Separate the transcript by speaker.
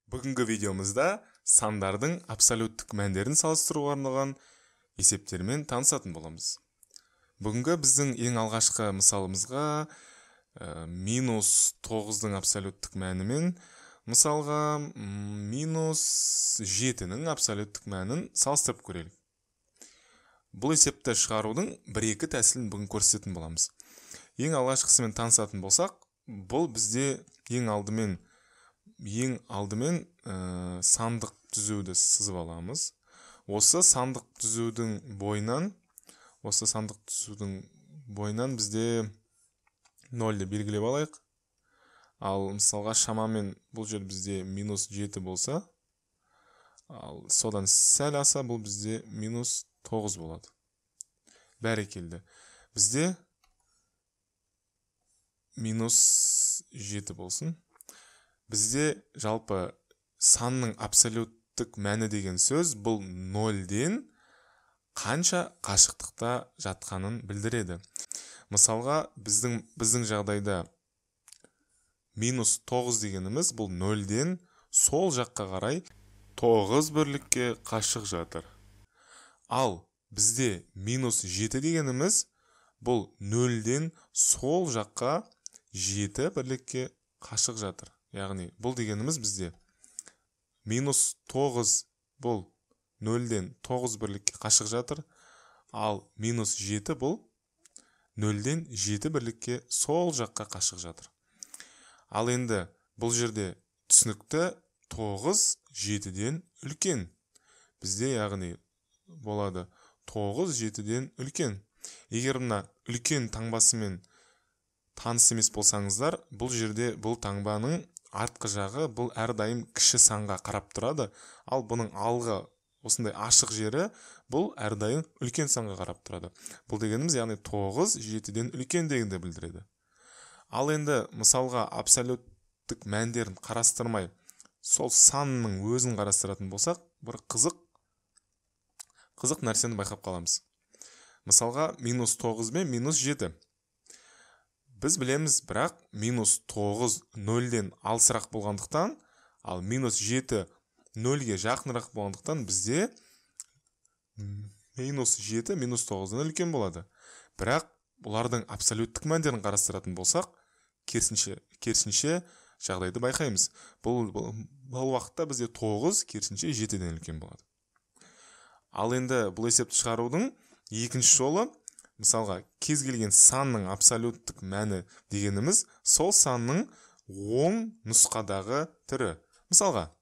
Speaker 1: Бүгінгі видеомызда сандардың абсолюттік мәндерін салыстыруға арналған есептермен танысатын боламыз. Бүгінгі біздің ең алғашқы мысалымызға минус 9-ның абсолюттік мәні мен мысалға минус 7-ның абсолюттік мәнін салыстырып көрелік. Бұл есепті шығарудың бір-екі тәсілін бүгін көрсететін боламыз. Ең алғашқысымен танысатын болсақ, бұл бізде ең алдымен сандық түзуді сызып аламыз. Осы сандық түзудің бойынан бізде 0-ді белгілеп алайық. Ал мысалға шамамен бұл жер бізде минус 7 болса, ал содан сәл аса бұл бізде минус 9 болады. Бәрекелді. Бізде минус 7 болсын. Бізде жалпы санның абсолюттік мәні деген сөз бұл 0-ден қанша қашықтықта жатқанын білдіреді. Мысалға біздің жағдайда минус 9 дегеніміз бұл 0-ден сол жаққа қарай 9 бірлікке қашық жатыр. Ал бізде минус 7 дегеніміз бұл 0-ден сол жаққа 7 бірлікке қашық жатыр. Яғни бұл дегеніміз бізде минус 9 бұл 0-ден 9 бірлікке қашық жатыр. Ал минус 7 бұл 0-ден 7 бірлікке сол жаққа қашық жатыр. Ал енді бұл жерде түсінікті 9 7-ден үлкен. Бізде яғни болады 9 7-ден үлкен. Егер мына үлкен таңбасымен таныс емес болсаңыздар, бұл жерде бұл таңбаның артқы жағы бұл әрдайым кіші санға қарап тұрады. Ал бұның алғы осындай ашық жері бұл әрдайым үлкен санға қарап тұрады. Бұл дегеніміз яғни 9 7-ден үлкен дегенді білдіреді. Ал енді мысалға абсолюттік мәндерін қарастырмай, сол санның өзін қарастыратын болсақ, бір қызық нәрсені байқап қаламыз. Мысалға минус 9 мен минус 7. Біз білеміз, бірақ минус 9 0-ден алысырақ болғандықтан, ал минус 7 0-ге жақынырақ болғандықтан бізде минус 7 минус 9-дан үлкен болады. Бірақ бұлардың абсолюттік мәндерін қарастыратын болсақ, керісінше жағдайды байқаймыз. Бұл уақытта бізде 9 керісінше 7-ден үлкен болады. Ал енді бұл есепті шығарудың екінші жолы, мысалға кез келген санның абсолюттік мәні дегеніміз сол санның оң нұсқадағы түрі. Мысалға